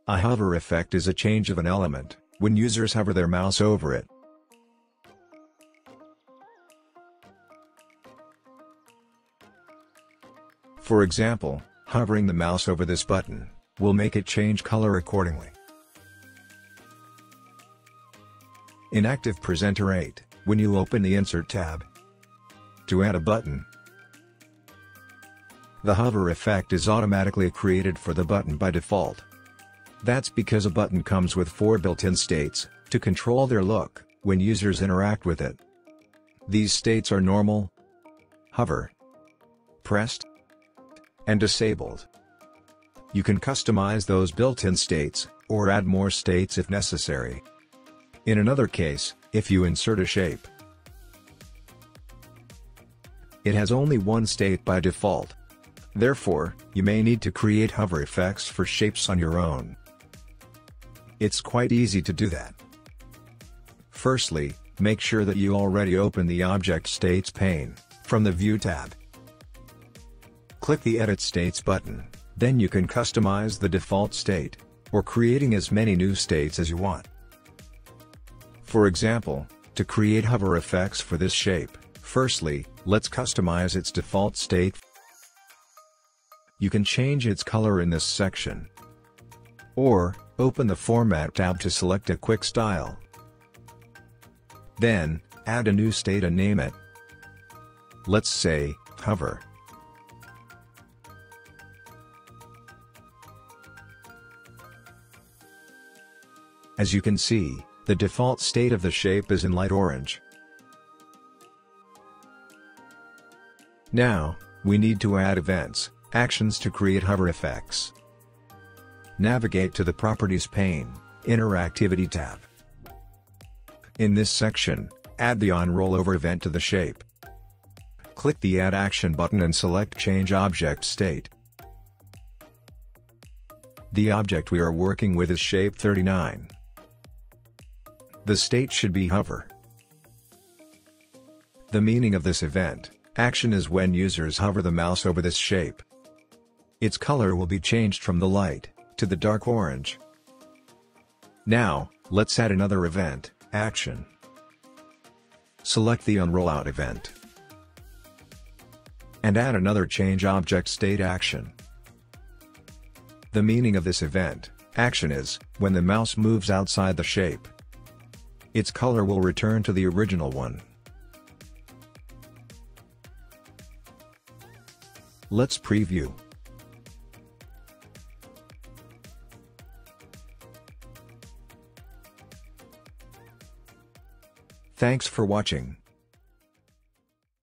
A hover effect is a change of an element when users hover their mouse over it. For example, hovering the mouse over this button will make it change color accordingly. In ActivePresenter 8, when you open the Insert tab to add a button, the hover effect is automatically created for the button by default. That's because a button comes with 4 built-in states to control their look when users interact with it. These states are normal, hover, pressed, and disabled. You can customize those built-in states, or add more states if necessary. In another case, if you insert a shape, it has only one state by default. Therefore, you may need to create hover effects for shapes on your own. It's quite easy to do that. Firstly, make sure that you already opened the Object States pane from the View tab. Click the Edit States button, then you can customize the default state, or creating as many new states as you want. For example, to create hover effects for this shape, firstly, let's customize its default state. You can change its color in this section, or open the Format tab to select a quick style. Then, add a new state and name it. Let's say, hover. As you can see, the default state of the shape is in light orange. Now, we need to add events, actions to create hover effects. Navigate to the Properties pane, Interactivity tab. In this section, add the on-rollover event to the shape. Click the Add Action button and select Change Object State. The object we are working with is shape 39. The state should be hover. The meaning of this event, action, is when users hover the mouse over this shape. Its color will be changed from the light to the dark orange. Now, let's add another event, action. Select the Unrollout event and add another Change Object State action. The meaning of this event, action, is when the mouse moves outside the shape. Its color will return to the original one. Let's preview. Thanks for watching.